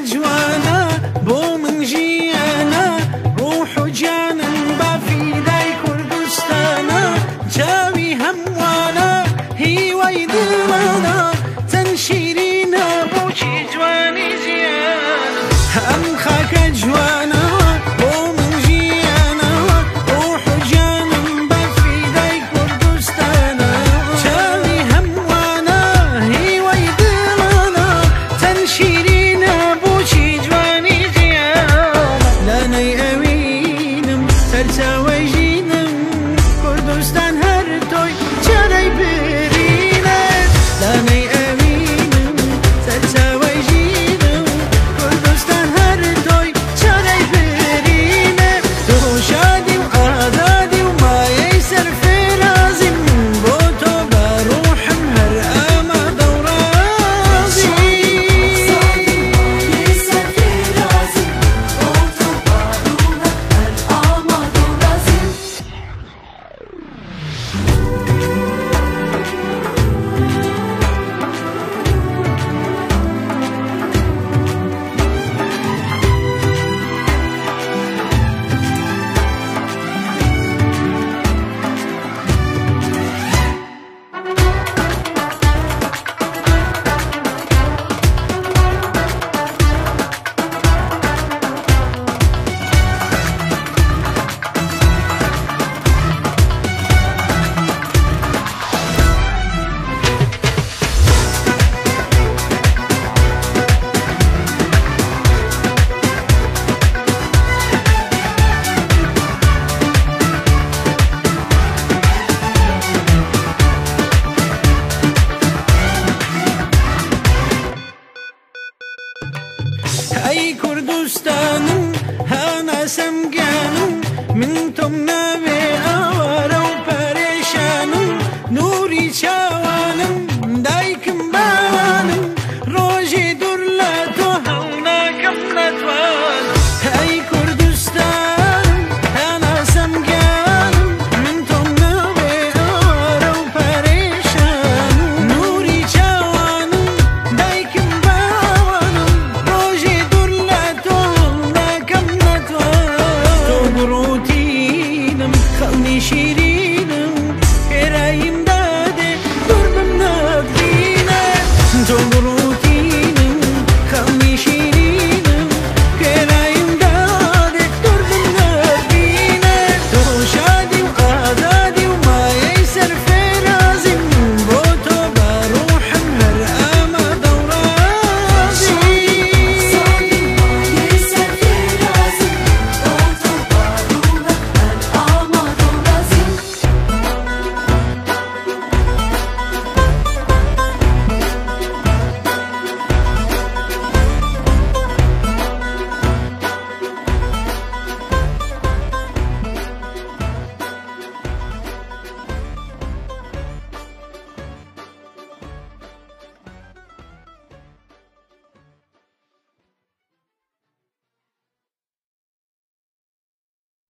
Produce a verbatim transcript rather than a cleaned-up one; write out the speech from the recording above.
جوانا بو من جيانا روح وجانا بفيداي كردستانا جاوي هموانا هي ويدلنا تنشيرينا بوشي جواني جيانا هم خاك جوانا بو من جيانا روح وجانا بفيداي كردستانا جاوي هموانا هي ويدلنا تنشيرينا بوشي جواني جيانا لاني اوينم سرساوي جينم كردستان هر توي جاري برينا لاني اوينم سرساوي جينم كردستان هر توي جاري برينا تو شادي وآزادي وما يسر في رازم بوتو بروحم هر اما دورازي يسر في رازي بوتو بروحم هر اما دورازي اي كردستانم هانا سمجانم من تمنا بأوارا وپریشانم نوري چاوانم دايكم باوانم روجي درلاتو هونا كم نتوانم اي كردستانم هانا سمجانم من تمنا بأوارا وپریشانم نوري چاوانم دايكم باوانم روجي درلاتو هونا كم نتوانم تو بروتينم خلني شيري